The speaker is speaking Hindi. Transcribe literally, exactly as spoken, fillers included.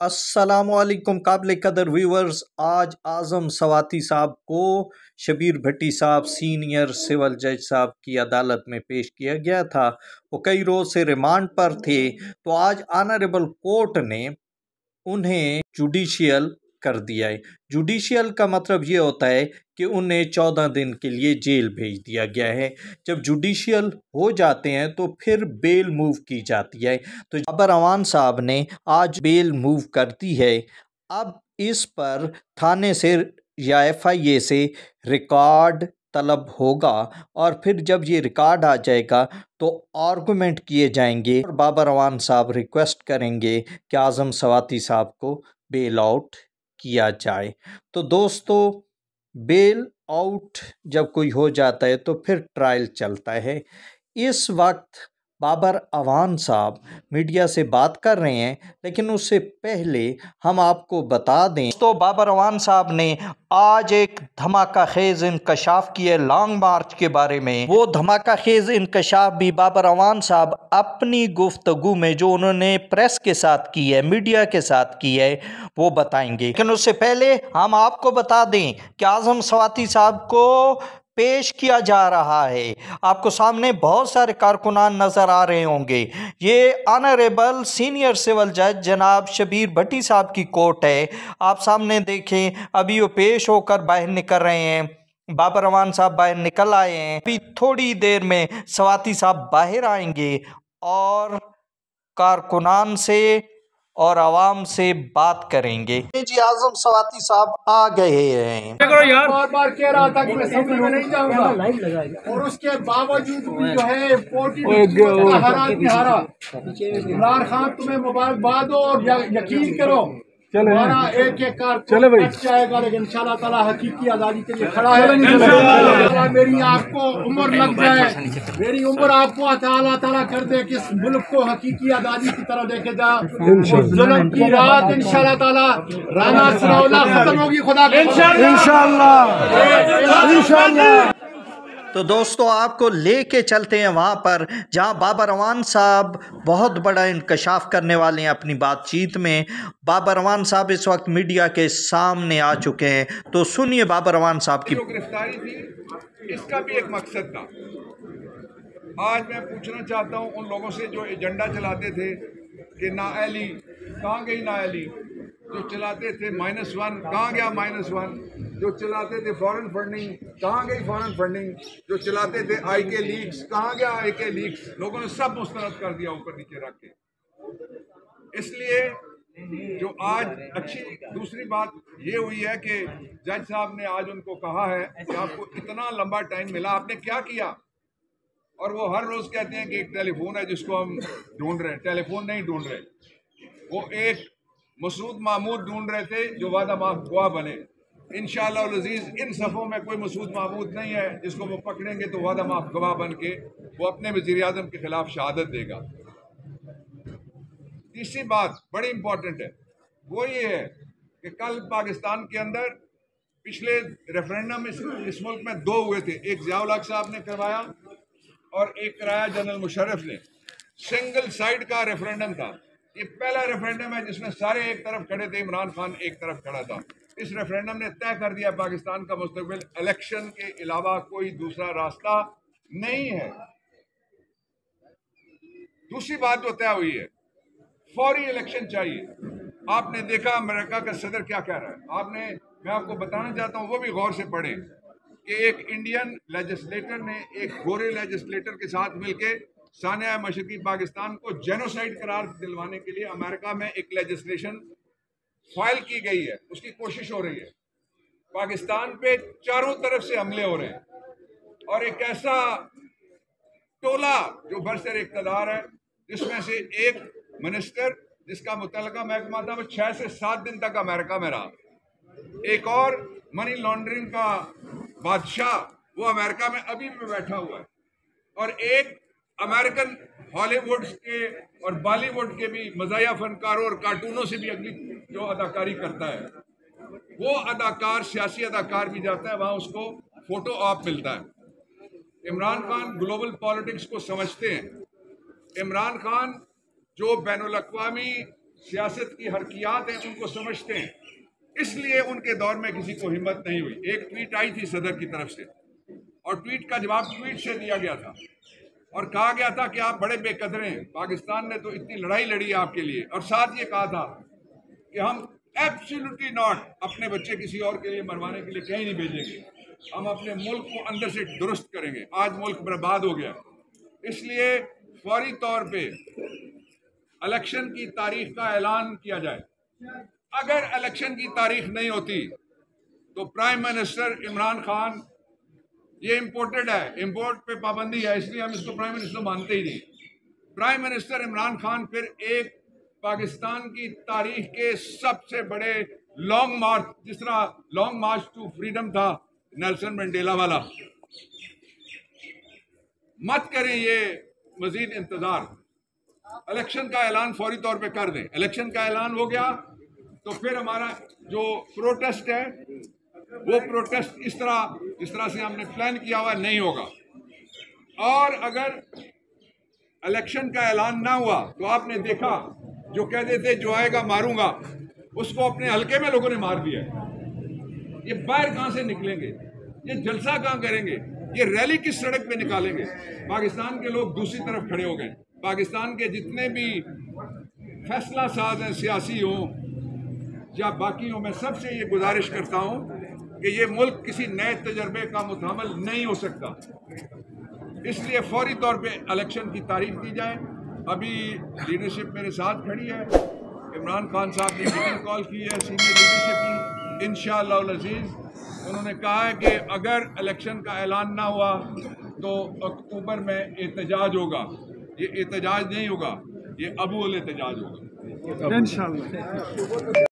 अस्सलामुअलैकुम काबिल कदर व्यूवर्स, आज आज़म सवाती साहब को शबीर भट्टी साहब सीनियर सिविल जज साहब की अदालत में पेश किया गया था। वो कई रोज से रिमांड पर थे, तो आज ऑनरेबल कोर्ट ने उन्हें जुडिशियल कर दिया है। जुडिशियल का मतलब ये होता है कि उन्हें चौदह दिन के लिए जेल भेज दिया गया है। जब जुडिशियल हो जाते हैं तो फिर बेल मूव की जाती है। तो बाबर अवान साहब ने आज बेल मूव कर दी है। अब इस पर थाने से या एफ आई ए से रिकॉर्ड तलब होगा और फिर जब ये रिकॉर्ड आ जाएगा तो आर्गूमेंट किए जाएंगे और बाबर अवान साहब रिक्वेस्ट करेंगे कि आज़म सवाती साहब को बेल आउट किया जाए। तो दोस्तों, बेल आउट जब कोई हो जाता है तो फिर ट्रायल चलता है। इस वक्त बाबर अवान साहब मीडिया से बात कर रहे हैं, लेकिन उससे पहले हम आपको बता दें तो बाबर अवान साहब ने आज एक धमाका खेज इंकशाफ किया लॉन्ग मार्च के बारे में। वो धमाका खेज इंकशाफ भी बाबर अवान साहब अपनी गुफ्तगू में जो उन्होंने प्रेस के साथ की है, मीडिया के साथ की है, वो बताएंगे। लेकिन उससे पहले हम आपको बता दें कि आज़म सवाती साहब को पेश किया जा रहा है। आपको सामने बहुत सारे कारकुनान नज़र आ रहे होंगे। ये ऑनरेबल सीनियर सिविल जज जनाब शबीर भट्टी साहब की कोर्ट है। आप सामने देखें, अभी वो पेश होकर बाहर निकल रहे हैं। बाबर अवान साहब बाहर निकल आए हैं। अभी थोड़ी देर में सवाती साहब बाहर आएंगे और कारकुनान से और आवाम से बात करेंगे। जी आज़म सवाती साहब आ गए हैं। यार बार बार कह रहा था कि मैं सफर में नहीं जाऊंगा और उसके बावजूद भी जो है हरा हारा। इमरान खान तुम्हें मुबारकबाद हो और यकीन करो हमारा एक एक कार चले भाई जाएगा, लेकिन इंशाल्लाह ताला हकीकी आज़ादी के लिए खड़ा है। मेरी आपको उम्र लग जाए, मेरी उम्र आपको अल्लाह ताला कर दे कि इस मुल्क को हकीकी आज़ादी की तरफ लेके जा। जुल्म की रात इंशाल्लाह ताला राना सनाउल्लाह खत्म होगी, खुदा इंशाल्लाह इंशाल्लाह। तो दोस्तों, आपको लेके चलते हैं वहाँ पर जहाँ बाबर अवान साहब बहुत बड़ा इंकशाफ करने वाले हैं अपनी बातचीत में। बाबर अवान साहब इस वक्त मीडिया के सामने आ चुके हैं, तो सुनिए बाबर अवान साहब की। जो गिरफ्तारी थी, इसका भी एक मकसद था। आज मैं पूछना चाहता हूँ उन लोगों से जो एजेंडा चलाते थे कि नाअहली कहाँ गई, नाअहली जो चलाते थे माइनस वन कहाँ गया, माइनस वन जो चलाते थे फॉरेन फंडिंग कहाँ गई, फॉरेन फंडिंग जो चलाते थे आई के लीक्स कहाँ गया, आई के लीक्स। लोगों ने सब मुस्तरद कर दिया ऊपर नीचे रख के। इसलिए जो आज अच्छी दूसरी बात ये हुई है कि जज साहब ने आज उनको कहा है कि आपको इतना लंबा टाइम मिला, आपने क्या किया। और वो हर रोज कहते हैं कि एक टेलीफोन है जिसको हम ढूंढ रहे हैं। टेलीफोन नहीं ढूंढ रहे, वो एक मसूद महमूद ढूंढ रहे थे जो वादा माफ गवाह बने। इंशाअल्लाह अज़ीज़ इन सफ़ों में कोई मसूद महमूद नहीं है जिसको वो पकड़ेंगे तो वादा माफ गवाह बन के वो अपने वज़ीर आज़म के खिलाफ शहादत देगा। तीसरी बात बड़ी इंपॉर्टेंट है, वो ये है कि कल पाकिस्तान के अंदर पिछले रेफरेंडम इस, इस मुल्क में दो हुए थे। एक ज़ियाउल हक साहब ने करवाया और एक कराया जनरल मुशर्रफ ने। सिंगल साइड का रेफरेंडम था। ये पहला रेफरेंडम है जिसमें सारे एक तरफ खड़े थे, इमरान खान एक तरफ खड़ा था। इस रेफरेंडम ने तय कर दिया पाकिस्तान का मुस्तकबिल। इलेक्शन के अलावा कोई दूसरा रास्ता नहीं है। दूसरी बात जो तय हुई है, फौरी इलेक्शन चाहिए। आपने देखा अमेरिका का सदर क्या कह रहा है। आपने मैं आपको बताना चाहता हूँ, वो भी गौर से पढ़ें कि एक इंडियन लेजिस्लेटर ने एक गोरे लेजिस्लेटर के साथ मिलकर सानिया मशरकी पाकिस्तान को जेनोसाइड करार दिलवाने के लिए अमेरिका में एक लेजिस्लेशन फाइल की गई है। उसकी कोशिश हो रही है। पाकिस्तान पे चारों तरफ से हमले हो रहे हैं और एक ऐसा टोला जो बरसर इक़्तिदार है जिसमें से एक मिनिस्टर जिसका मुतल्लिका महकमा था वो छह से सात दिन तक अमेरिका में रहा, एक और मनी लॉन्ड्रिंग का बादशाह वो अमेरिका में अभी भी बैठा हुआ है, और एक अमेरिकन हॉलीवुड के और बॉलीवुड के भी मज़ाहिया फनकारों और कार्टूनों से भी अगली जो अदाकारी करता है, वो अदाकार सियासी अदाकार भी जाता है वहाँ, उसको फोटो ऑप मिलता है। इमरान खान ग्लोबल पॉलिटिक्स को समझते हैं। इमरान खान जो बैनुल अक़वामी सियासत की हरकियात हैं उनको समझते हैं, इसलिए उनके दौर में किसी को हिम्मत नहीं हुई। एक ट्वीट आई थी सदर की तरफ से और ट्वीट का जवाब ट्वीट से दिया गया था और कहा गया था कि आप बड़े बेकदरे हैं, पाकिस्तान ने तो इतनी लड़ाई लड़ी है आपके लिए, और साथ ये कहा था कि हम एब्सोल्युटली नॉट अपने बच्चे किसी और के लिए मरवाने के लिए कहीं नहीं भेजेंगे, हम अपने मुल्क को अंदर से दुरुस्त करेंगे। आज मुल्क बर्बाद हो गया, इसलिए फौरी तौर पे इलेक्शन की तारीख का ऐलान किया जाए। अगर इलेक्शन की तारीख नहीं होती तो प्राइम मिनिस्टर इमरान खान, ये इम्पोर्टेड है, इम्पोर्ट पे पाबंदी है, इसलिए हम इसको प्राइम मिनिस्टर मानते ही नहीं, प्राइम मिनिस्टर इमरान खान फिर एक पाकिस्तान की तारीख के सबसे बड़े लॉन्ग मार्च, जिस तरह लॉन्ग मार्च टू फ्रीडम था नेल्सन मंडेला वाला, मत करें ये मजीद इंतजार, इलेक्शन का ऐलान फौरी तौर पे कर दें। इलेक्शन का ऐलान हो गया तो फिर हमारा जो प्रोटेस्ट है वो प्रोटेस्ट इस तरह जिस तरह से हमने प्लान किया हुआ नहीं होगा। और अगर इलेक्शन का ऐलान ना हुआ तो आपने देखा जो कहते थे जो आएगा मारूंगा, उसको अपने हल्के में लोगों ने मार दिया। ये बाहर कहां से निकलेंगे, ये जलसा कहां करेंगे, ये रैली किस सड़क पे निकालेंगे? पाकिस्तान के लोग दूसरी तरफ खड़े हो गए। पाकिस्तान के जितने भी फैसला साज हैं, सियासी हों या बाकी हों, मैं सबसे ये गुजारिश करता हूं कि ये मुल्क किसी नए तजर्बे का मुतामल नहीं हो सकता, इसलिए फौरी तौर पे इलेक्शन की तारीख दी जाए। अभी लीडरशिप मेरे साथ खड़ी है, इमरान खान साहब ने मीटिंग कॉल की है सीनियर लीडरशिप की, इंशाअल्लाह अज़ीज़ उन्होंने कहा है कि अगर इलेक्शन का ऐलान ना हुआ तो अक्टूबर में एहतजाज होगा। ये एहतजाज नहीं होगा, ये अबूल एहतजाज होगा इंशाअल्लाह।